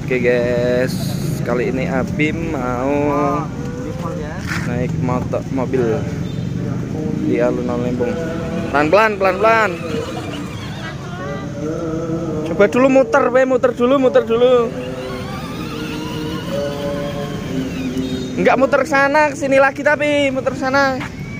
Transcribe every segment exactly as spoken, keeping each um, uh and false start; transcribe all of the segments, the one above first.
Oke guys, kali ini Abim mau naik motor mobil di alun-alun Lembong. Pelan-pelan, pelan-pelan. Coba dulu muter, we muter dulu, muter dulu. Enggak muter ke sana, ke sini lagi tapi muter ke sana.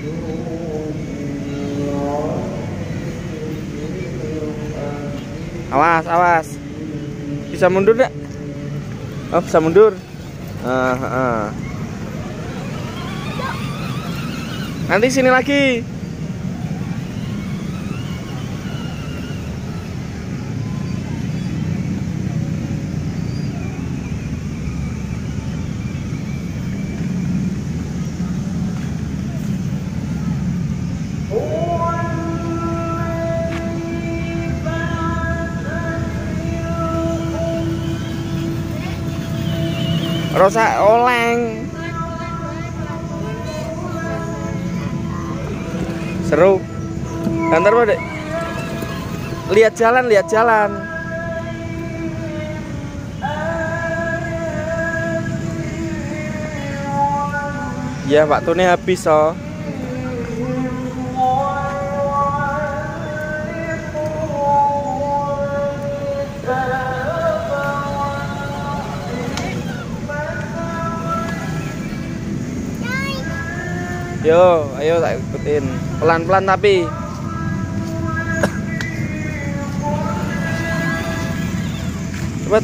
Awas, awas. Bisa mundur enggak? Oh, bisa mundur. Ah, ah. Nanti sini lagi. Rosa oleng. Seru. Antar Pak, Dek. Lihat jalan, lihat jalan. Ya, waktunya habis, oh. Yo, ayo tak ikutin. Pelan-pelan tapi. Cepet.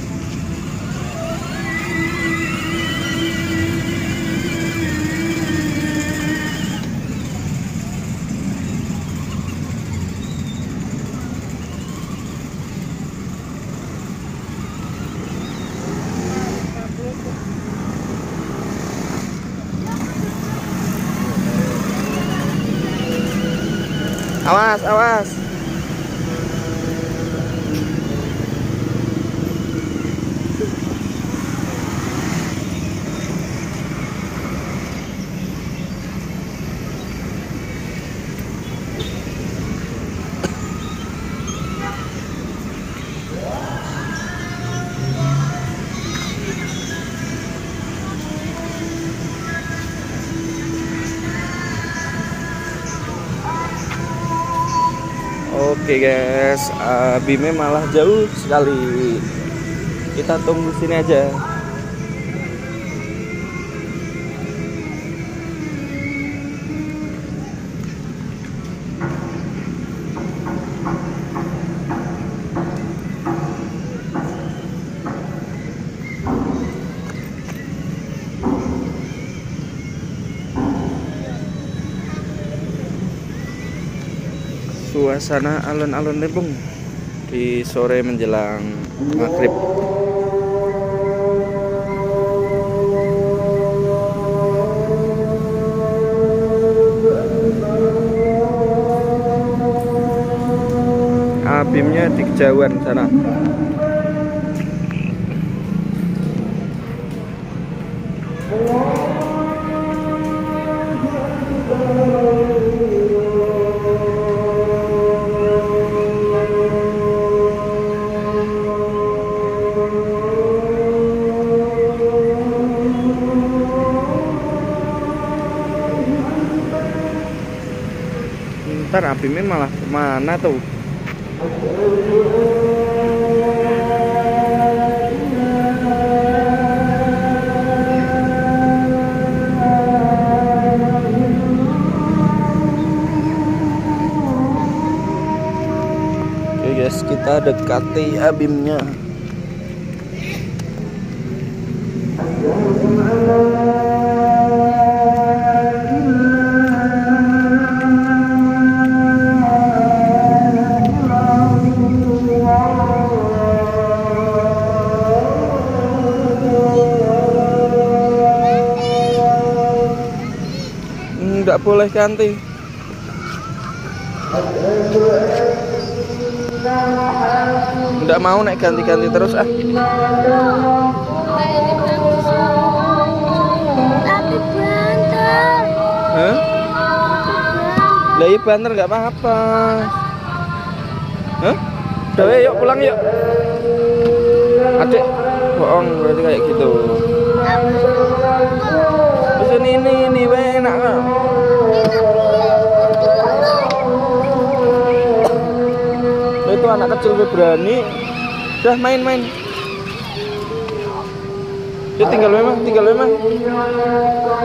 Awas, awas. Oke guys, Abimnya malah jauh sekali. Kita tunggu sini aja. Suasana alun-alun Lembong di sore menjelang maghrib. Abimnya di kejauhan sana. Ntar Abimnya malah kemana tuh? Oke guys, kita dekati Abimnya. Nggak boleh ganti. Nggak mau naik ganti-ganti terus ah. Tapi banter. Hah? Lah iya banter nggak apa-apa. Hah? Udah yuk pulang yuk. Adik. bohong berarti kayak gitu. Pesen ini ini enak kan? Itu anak kecil berani. Udah main-main. Ya tinggal memang, tinggal memang.